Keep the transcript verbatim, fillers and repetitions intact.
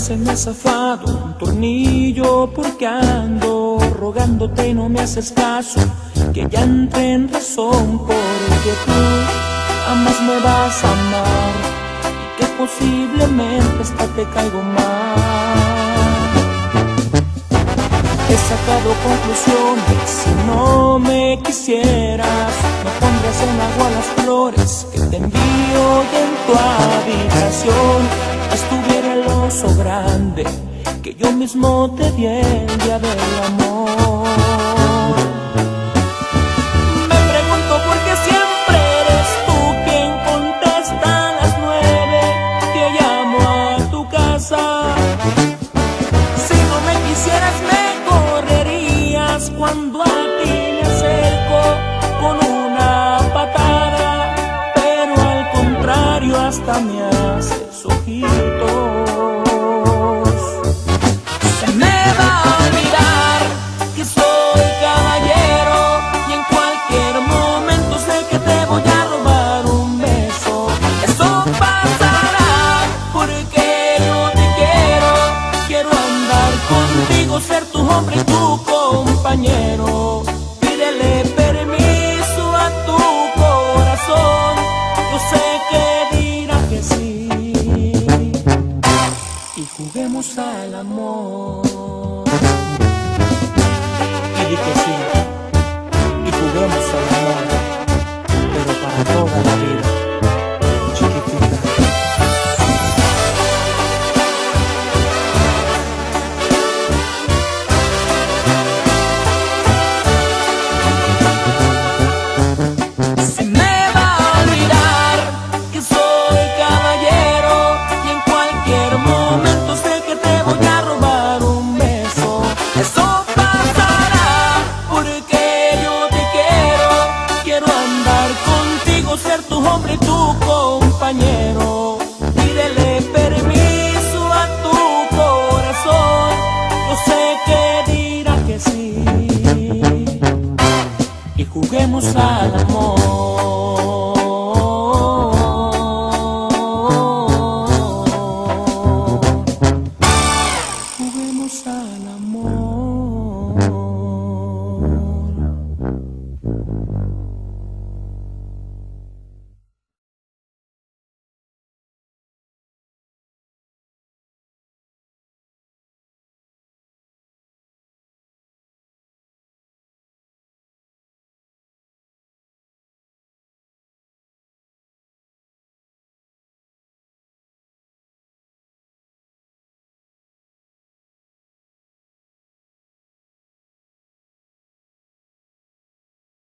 se me ha zafado un tornillo porque ando rogándote y no me haces caso. Que ya entré en razón porque tú jamás me vas a amar y que posiblemente hasta te caigo mal. He sacado conclusiones: si no me quisieras, no pondrías en agua las flores que te envío y en tu habitación estuviera el oso grande que yo mismo te di el día del amor. Me pregunto por qué siempre eres tú quien contesta a las nueve que llamo a tu casa. Si no me quisieras me correrías cuando a ti me acerco con una patada, pero al contrario hasta me haces ojitos. Se me va a olvidar que soy caballero y en cualquier momento sé que te voy a robar un beso. Eso pasará porque yo te quiero, quiero andar contigo, ser tu hombre y tu compañero. Pídele permiso a tu corazón, yo sé que dirá que sí, y juguemos al amor. Y di que sí, y juguemos al amor, pero para toda la vida, chiquitita. Se me va a olvidar que soy caballero y en cualquier momento sé que te voy a robar un beso. Eso pasará porque yo te quiero, quiero andar contigo, ser tu hombre y tu compañero. Pídele permiso a tu corazón, yo sé que dirá que sí, y juguemos al amor.